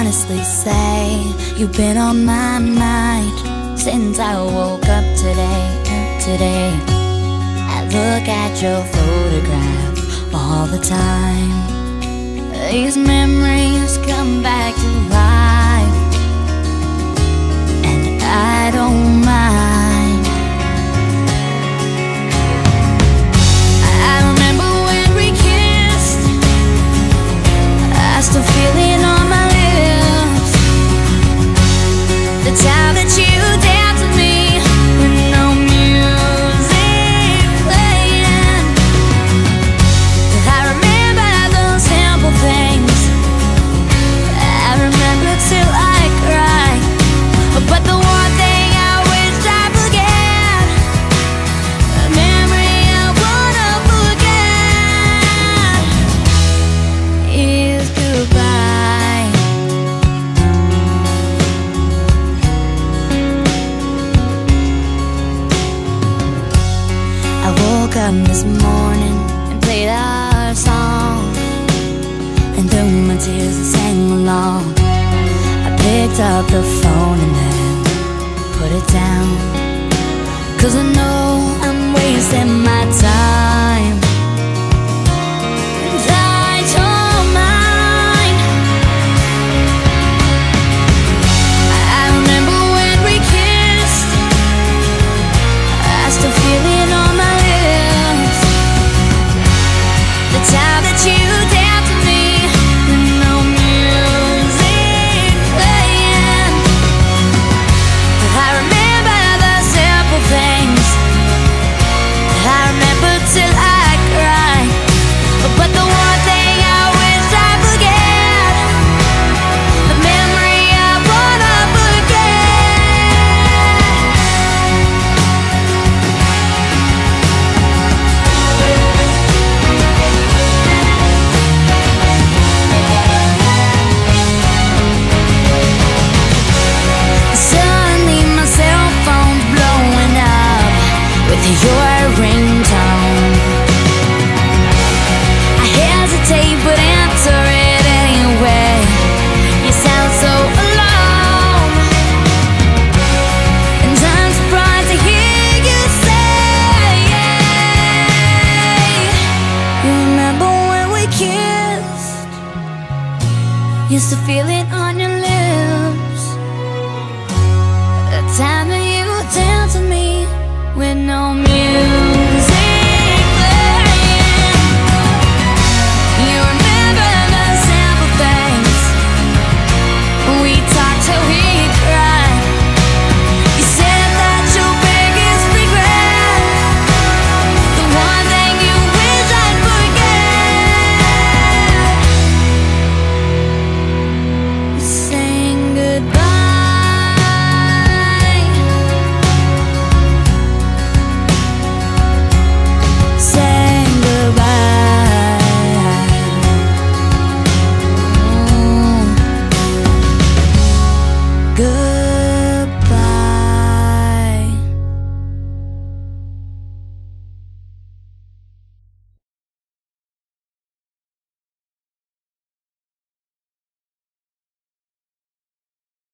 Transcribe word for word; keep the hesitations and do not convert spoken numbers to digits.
honestly say you've been on my mind since I woke up today, today. I look at your photograph all the time. These memories come back to life, and I don't mind. I remember when we kissed, I still feel it on my lips. The time that you danced with me with no music playing. I remember those simple things, I remember till I cry. But the one thing I wish I forget, a memory I wanna forget, is goodbye. I woke up this morning and played our song, and through my tears I sang along. I picked up the phone and then put it down, 'cause I